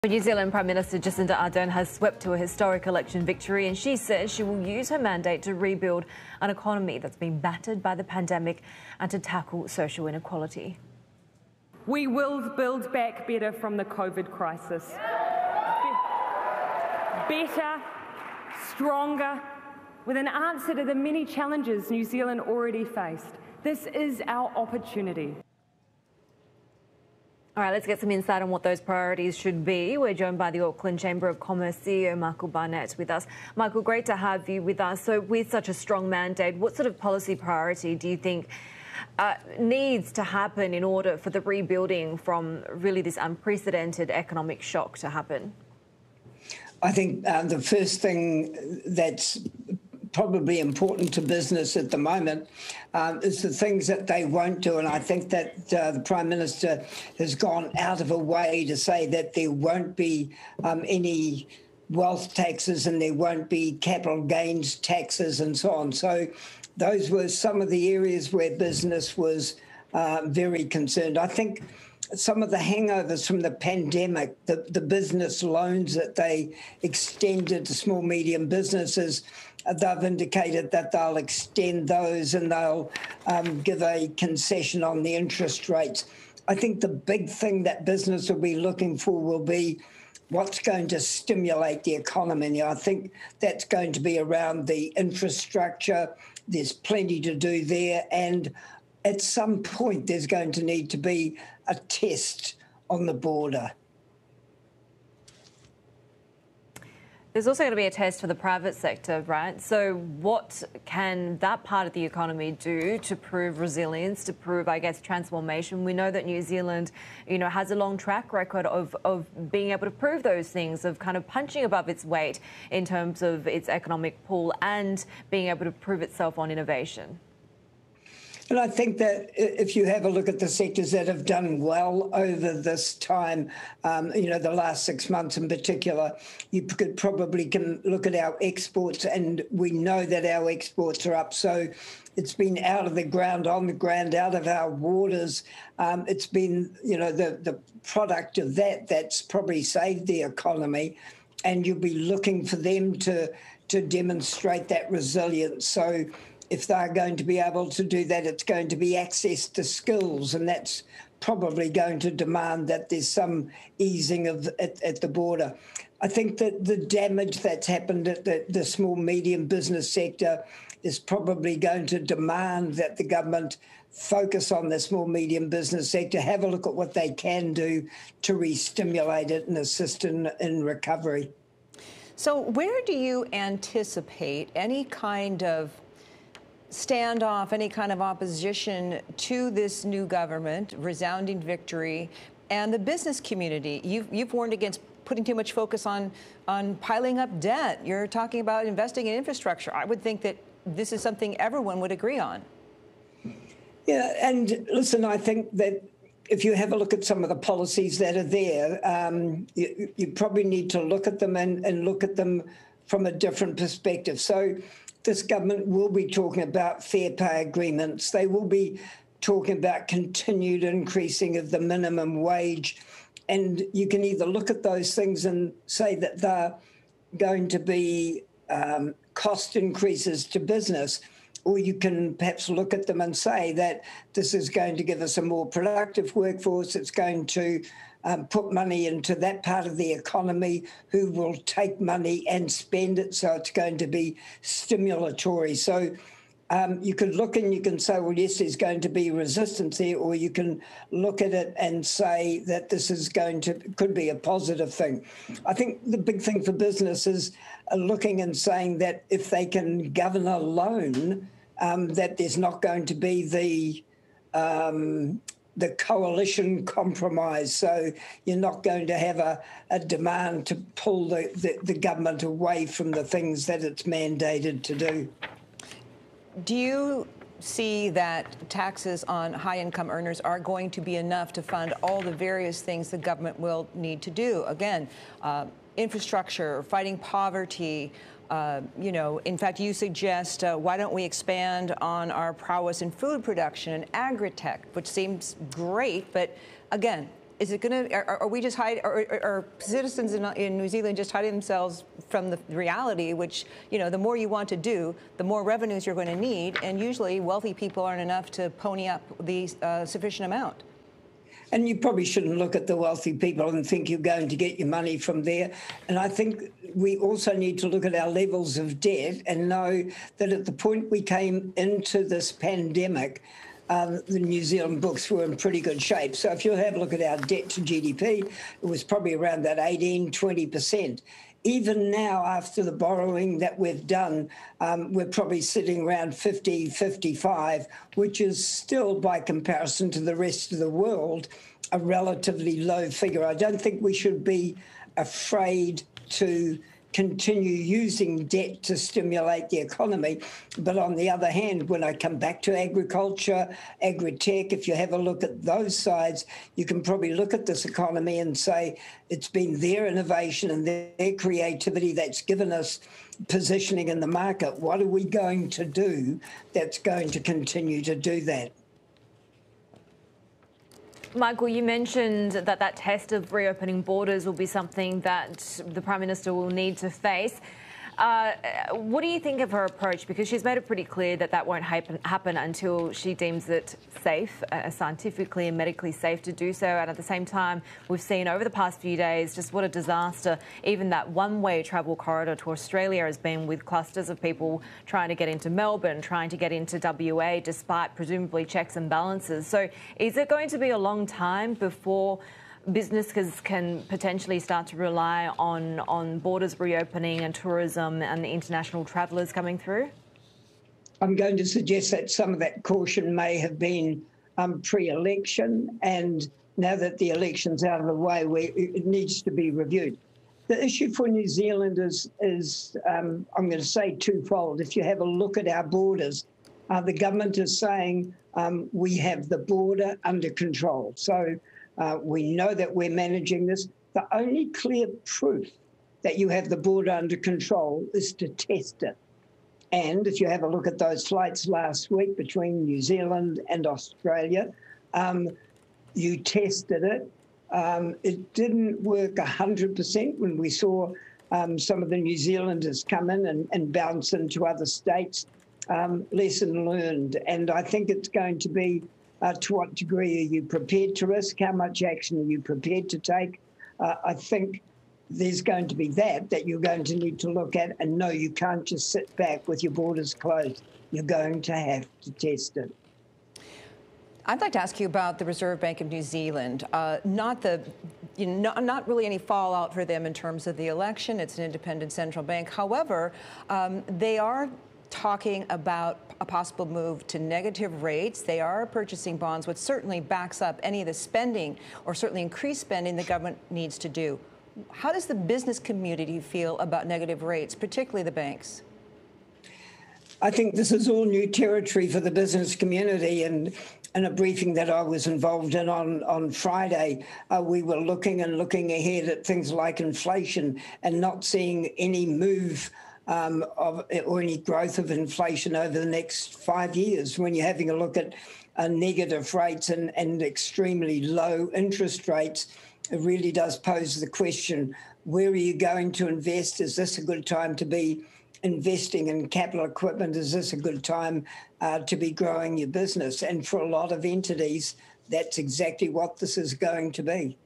New Zealand Prime Minister Jacinda Ardern has swept to a historic election victory, and she says she will use her mandate to rebuild an economy that's been battered by the pandemic and to tackle social inequality. We will build back better from the COVID crisis. Better, stronger, with an answer to the many challenges New Zealand already faced. This is our opportunity. All right, let's get some insight on what those priorities should be. We're joined by the Auckland Chamber of Commerce CEO Michael Barnett with us. Michael, great to have you with us. So with such a strong mandate, what sort of policy priority do you think needs to happen in order for the rebuilding from really this unprecedented economic shock to happen? I think the first thing that's probably important to business at the moment is the things that they won't do. And I think that the Prime Minister has gone out of a way to say that there won't be any wealth taxes and there won't be capital gains taxes and so on. So those were some of the areas where business was very concerned. I think some of the hangovers from the pandemic, the business loans that they extended to small, medium businesses, they've indicated that they'll extend those and they'll give a concession on the interest rates. I think the big thing that business will be looking for will be what's going to stimulate the economy. I think that's going to be around the infrastructure. There's plenty to do there. And at some point, there's going to need to be a test on the border. There's also going to be a test for the private sector, right? So what can that part of the economy do to prove resilience, to prove, I guess, transformation? We know that New Zealand, has a long track record of being able to prove those things, of kind of punching above its weight in terms of its economic pull and being able to prove itself on innovation. And I think that if you have a look at the sectors that have done well over this time, the last 6 months in particular, you could probably look at our exports, and we know that our exports are up. So it's been out of the ground, on the ground, out of our waters. It's been, the product of that's probably saved the economy, and you'll be looking for them to demonstrate that resilience. So if they're going to be able to do that, it's going to be access to skills, and that's probably going to demand that there's some easing at the border. I think that the damage that's happened at the small, medium business sector is probably going to demand that the government focus on the small, medium business sector, have a look at what they can do to re-stimulate it and assist in recovery. So where do you anticipate any kind of standoff, any kind of opposition to this new government, resounding victory, and the business community? You've warned against putting too much focus on piling up debt. You're talking about investing in infrastructure. I would think that this is something everyone would agree on. Yeah, and listen, I think that if you have a look at some of the policies that are there, you probably need to look at them and look at them from a different perspective. So this government will be talking about fair pay agreements. They will be talking about continued increasing of the minimum wage. And you can either look at those things and say that they're going to be cost increases to business, or you can perhaps look at them and say that this is going to give us a more productive workforce. It's going to put money into that part of the economy who will take money and spend it. So it's going to be stimulatory. So you could look and you can say, well, yes, there's going to be resistance here, or you can look at it and say that this is could be a positive thing. I think the big thing for business is looking and saying that if they can govern a loan, that there's not going to be the coalition compromise. So you're not going to have a demand to pull the government away from the things that it's mandated to do. Do you see that taxes on high-income earners are going to be enough to fund all the various things the government will need to do? Again, infrastructure, fighting poverty. In fact, you suggest, why don't we expand on our prowess in food production and agri-tech, which seems great. But again, Is it going to? Are we just are citizens in New Zealand just hiding themselves from the reality? Which, you know, the more you want to do, the more revenues you're going to need, and usually wealthy people aren't enough to pony up the sufficient amount. And you probably shouldn't look at the wealthy people and think you're going to get your money from there. And I think we also need to look at our levels of debt and know that at the point we came into this pandemic, the New Zealand books were in pretty good shape. So if you have a look at our debt to GDP, it was probably around that 18-20%. Even now, after the borrowing that we've done, we're probably sitting around 50, 55, which is still, by comparison to the rest of the world, a relatively low figure. I don't think we should be afraid to continue using debt to stimulate the economy. But on the other hand, when I come back to agriculture, agri-tech, if you have a look at those sides, you can probably look at this economy and say it's been their innovation and their creativity that's given us positioning in the market. What are we going to do that's going to continue to do that? Michael, you mentioned that that test of reopening borders will be something that the Prime Minister will need to face. What do you think of her approach? Because she's made it pretty clear that that won't happen until she deems it safe, scientifically and medically safe to do so. And at the same time, we've seen over the past few days just what a disaster even that one-way travel corridor to Australia has been, with clusters of people trying to get into Melbourne, trying to get into WA, despite presumably checks and balances. So is it going to be a long time before businesses can potentially start to rely on borders reopening and tourism and the international travellers coming through? I'm going to suggest that some of that caution may have been pre-election, and now that the election's out of the way, it needs to be reviewed. The issue for New Zealand is I'm going to say twofold. If you have a look at our borders, the government is saying we have the border under control. So we know that we're managing this. The only clear proof that you have the border under control is to test it. And if you have a look at those flights last week between New Zealand and Australia, you tested it. It didn't work 100% when we saw some of the New Zealanders come in and bounce into other states. Lesson learned. And I think it's going to be to what degree are you prepared to risk? How much action are you prepared to take? I think there's going to be that you're going to need to look at. And no, you can't just sit back with your borders closed. You're going to have to test it. I'd like to ask you about the Reserve Bank of New Zealand. Not really any fallout for them in terms of the election. It's an independent central bank. However, they are talking about a possible move to negative rates. They are purchasing bonds, which certainly backs up any of the spending, or certainly increased spending, the government needs to do. How does the business community feel about negative rates, particularly the banks? I think this is all new territory for the business community. And in a briefing that I was involved in on Friday, we were looking ahead at things like inflation and not seeing any move or any growth of inflation over the next 5 years. When you're having a look at negative rates and extremely low interest rates, it really does pose the question, where are you going to invest? Is this a good time to be investing in capital equipment? Is this a good time to be growing your business? And for a lot of entities, that's exactly what this is going to be.